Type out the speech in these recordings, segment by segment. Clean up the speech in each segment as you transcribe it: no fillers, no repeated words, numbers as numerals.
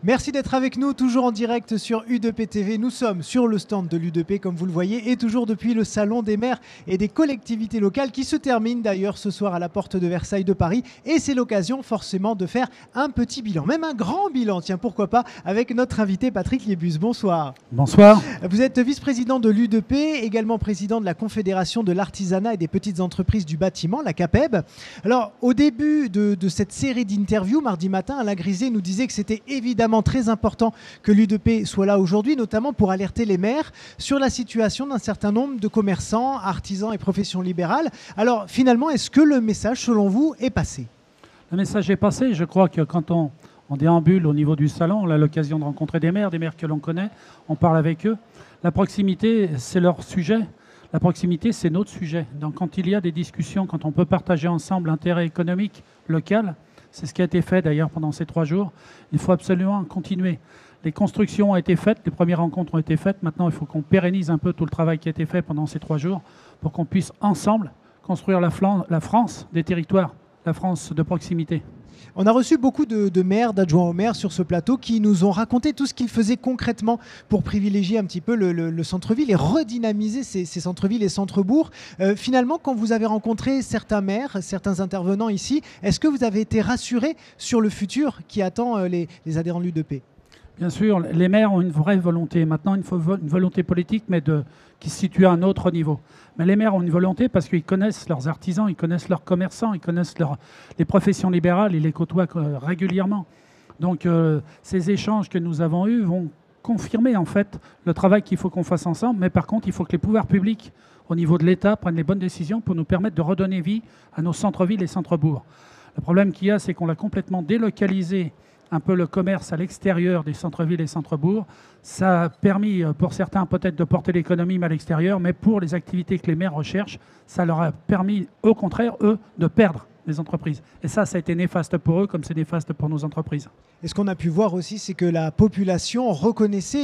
Merci d'être avec nous, toujours en direct sur U2P TV. Nous sommes sur le stand de l'U2P, comme vous le voyez, et toujours depuis le Salon des maires et des collectivités locales, qui se termine d'ailleurs ce soir à la porte de Versailles de Paris. Et c'est l'occasion forcément de faire un petit bilan, même un grand bilan, tiens, pourquoi pas, avec notre invité Patrick Liebus. Bonsoir. Bonsoir. Vous êtes vice-président de l'U2P, également président de la Confédération de l'artisanat et des petites entreprises du bâtiment, la CAPEB. Alors, au début de cette série d'interviews, mardi matin, Alain Griset nous disait que c'était évidemment très important que l'U2P soit là aujourd'hui, notamment pour alerter les maires sur la situation d'un certain nombre de commerçants, artisans et professions libérales. Alors, finalement, est-ce que le message, selon vous, est passé? Le message est passé. Je crois que quand on déambule au niveau du salon, on a l'occasion de rencontrer des maires que l'on connaît, on parle avec eux. La proximité, c'est leur sujet. La proximité, c'est notre sujet. Donc quand il y a des discussions, quand on peut partager ensemble l'intérêt économique local, c'est ce qui a été fait d'ailleurs pendant ces 3 jours, il faut absolument continuer. Les constructions ont été faites, les premières rencontres ont été faites. Maintenant, il faut qu'on pérennise un peu tout le travail qui a été fait pendant ces 3 jours pour qu'on puisse ensemble construire la France des territoires, la France de proximité. On a reçu beaucoup de maires, d'adjoints au maire sur ce plateau qui nous ont raconté tout ce qu'ils faisaient concrètement pour privilégier un petit peu le centre-ville et redynamiser ces centres-villes et centres-bourgs. Finalement, quand vous avez rencontré certains maires, certains intervenants ici, est-ce que vous avez été rassuré sur le futur qui attend les adhérents de l'U2P ? Bien sûr, les maires ont une vraie volonté. Maintenant, il faut une volonté politique, mais qui se situe à un autre niveau. Mais les maires ont une volonté parce qu'ils connaissent leurs artisans, ils connaissent leurs commerçants, ils connaissent les professions libérales, ils les côtoient régulièrement. Donc, ces échanges que nous avons eus vont confirmer en fait le travail qu'il faut qu'on fasse ensemble. Mais par contre, il faut que les pouvoirs publics, au niveau de l'État, prennent les bonnes décisions pour nous permettre de redonner vie à nos centres-villes et centres-bourgs. Le problème qu'il y a, c'est qu'on l'a complètement délocalisé un peu le commerce à l'extérieur des centres-villes et centres-bourgs. Ça a permis pour certains peut-être de porter l'économie à l'extérieur, mais pour les activités que les maires recherchent, ça leur a permis au contraire, eux, de perdre les entreprises. Et ça a été néfaste pour eux comme c'est néfaste pour nos entreprises. Et ce qu'on a pu voir aussi, c'est que la population reconnaissait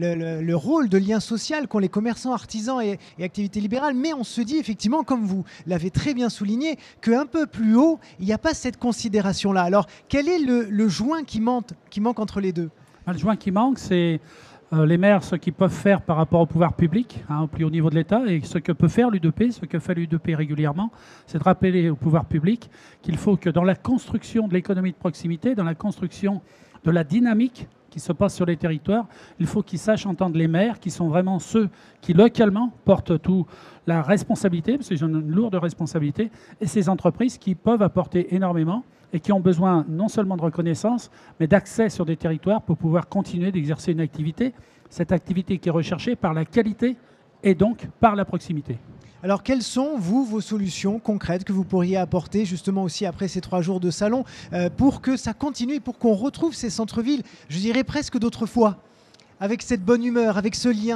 le rôle de lien social qu'ont les commerçants, artisans et activités libérales. Mais on se dit effectivement, comme vous l'avez très bien souligné, qu'un peu plus haut, il n'y a pas cette considération-là. Alors, quel est le joint qui manque entre les deux ? Le joint qui manque, c'est les maires, ce qu'ils peuvent faire par rapport au pouvoir public, au plus haut niveau de l'État, et ce que peut faire l'U2P, ce que fait l'U2P régulièrement, c'est de rappeler au pouvoir public qu'il faut que dans la construction de l'économie de proximité, dans la construction de la dynamique qui se passe sur les territoires, il faut qu'ils sachent entendre les maires, qui sont vraiment ceux qui localement portent toute la responsabilité, parce qu'ils ont une lourde responsabilité, et ces entreprises qui peuvent apporter énormément et qui ont besoin non seulement de reconnaissance, mais d'accès sur des territoires pour pouvoir continuer d'exercer une activité, cette activité qui est recherchée par la qualité et donc par la proximité. Alors, quelles sont, vos solutions concrètes que vous pourriez apporter justement aussi après ces 3 jours de salon pour que ça continue, pour qu'on retrouve ces centres-villes, je dirais presque d'autrefois, avec cette bonne humeur, avec ce lien ?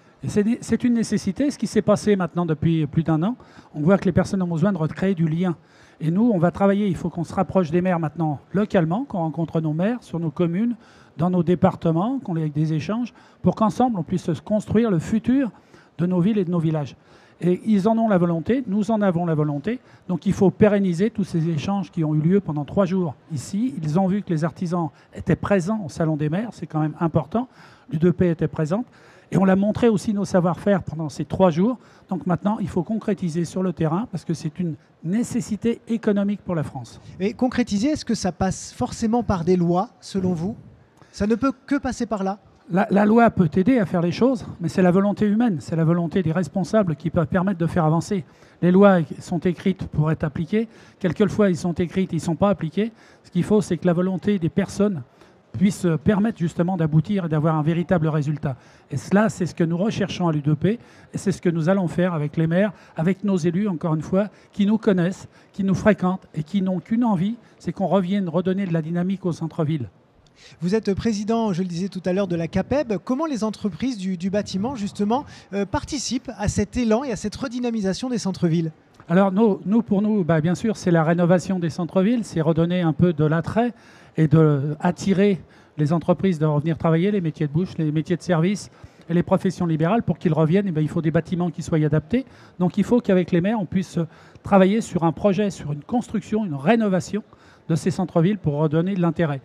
C'est une nécessité. Ce qui s'est passé maintenant depuis plus d'1 an, on voit que les personnes ont besoin de recréer du lien. Et nous, on va travailler, il faut qu'on se rapproche des maires maintenant localement, qu'on rencontre nos maires sur nos communes, dans nos départements, qu'on ait des échanges, pour qu'ensemble, on puisse construire le futur de nos villes et de nos villages. Et ils en ont la volonté, nous en avons la volonté. Donc il faut pérenniser tous ces échanges qui ont eu lieu pendant 3 jours ici. Ils ont vu que les artisans étaient présents au Salon des maires, c'est quand même important. L'U2P était présente. Et on l'a montré aussi nos savoir-faire pendant ces 3 jours. Donc maintenant, il faut concrétiser sur le terrain parce que c'est une nécessité économique pour la France. Et concrétiser, est-ce que ça passe forcément par des lois, selon vous ? Ça ne peut que passer par là ? La loi peut aider à faire les choses, mais c'est la volonté humaine, c'est la volonté des responsables qui peuvent permettre de faire avancer. Les lois sont écrites pour être appliquées. Quelquefois, elles sont écrites, ils ne sont pas appliquées. Ce qu'il faut, c'est que la volonté des personnes puisse permettre justement d'aboutir et d'avoir un véritable résultat. Et cela, c'est ce que nous recherchons à l'U2P et c'est ce que nous allons faire avec les maires, avec nos élus, encore une fois, qui nous connaissent, qui nous fréquentent et qui n'ont qu'une envie, c'est qu'on revienne redonner de la dynamique au centre-ville. Vous êtes président, je le disais tout à l'heure, de la CAPEB. Comment les entreprises du bâtiment, justement, participent à cet élan et à cette redynamisation des centres-villes ? Alors, pour nous, bien sûr, c'est la rénovation des centres-villes, c'est redonner un peu de l'attrait et d'attirer les entreprises de revenir travailler, les métiers de bouche, les métiers de service et les professions libérales. Pour qu'ils reviennent, il faut des bâtiments qui soient adaptés. Donc il faut qu'avec les maires, on puisse travailler sur un projet, sur une construction, une rénovation de ces centres-villes pour redonner de l'intérêt.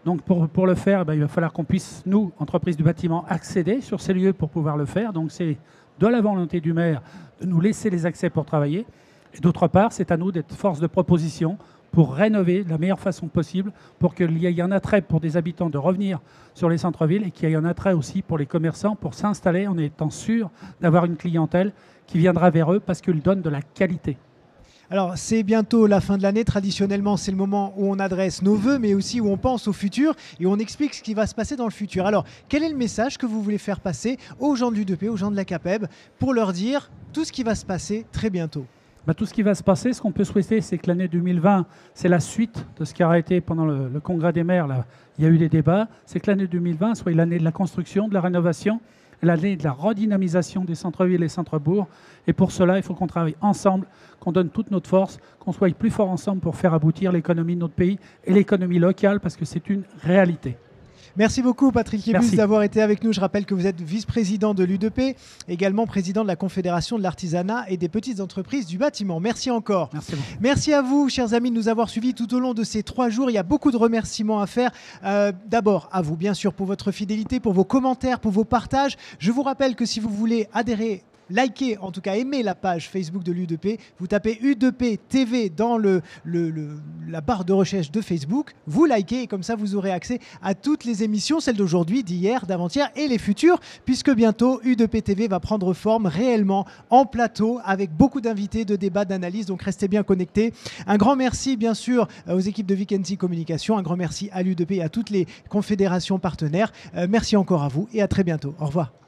Donc pour le faire, il va falloir qu'on puisse, nous, entreprises du bâtiment, accéder sur ces lieux pour pouvoir le faire. Donc c'est de la volonté du maire de nous laisser les accès pour travailler. Et d'autre part, c'est à nous d'être force de proposition pour rénover de la meilleure façon possible, pour qu'il y ait un attrait pour des habitants de revenir sur les centres-villes et qu'il y ait un attrait aussi pour les commerçants pour s'installer en étant sûr d'avoir une clientèle qui viendra vers eux parce qu'ils donnent de la qualité. Alors, c'est bientôt la fin de l'année. Traditionnellement, c'est le moment où on adresse nos vœux, mais aussi où on pense au futur et on explique ce qui va se passer dans le futur. Alors, quel est le message que vous voulez faire passer aux gens de l'UDP, aux gens de la CAPEB, pour leur dire tout ce qui va se passer très bientôt? Tout ce qui va se passer, ce qu'on peut souhaiter, c'est que l'année 2020, c'est la suite de ce qui a été pendant le congrès des maires. Là, il y a eu des débats. C'est que l'année 2020 soit l'année de la construction, de la rénovation, l'année de la redynamisation des centres-villes et centres-bourgs. Et pour cela, il faut qu'on travaille ensemble, qu'on donne toute notre force, qu'on soit plus forts ensemble pour faire aboutir l'économie de notre pays et l'économie locale, parce que c'est une réalité. Merci beaucoup Patrick Yébus d'avoir été avec nous. Je rappelle que vous êtes vice-président de l'UDP, également président de la Confédération de l'artisanat et des petites entreprises du bâtiment. Merci encore. Merci beaucoup. Merci à vous, chers amis, de nous avoir suivis tout au long de ces 3 jours. Il y a beaucoup de remerciements à faire. D'abord, à vous, bien sûr, pour votre fidélité, pour vos commentaires, pour vos partages. Je vous rappelle que si vous voulez adhérer, likez, en tout cas aimez la page Facebook de l'UDP, vous tapez UDP TV dans la barre de recherche de Facebook, vous likez et comme ça vous aurez accès à toutes les émissions, celles d'aujourd'hui, d'hier, d'avant-hier et les futures, puisque bientôt UDP TV va prendre forme réellement en plateau avec beaucoup d'invités, de débats, d'analyses, donc restez bien connectés. Un grand merci bien sûr aux équipes de Vikensi Communication, un grand merci à l'UDP et à toutes les confédérations partenaires. Merci encore à vous et à très bientôt. Au revoir.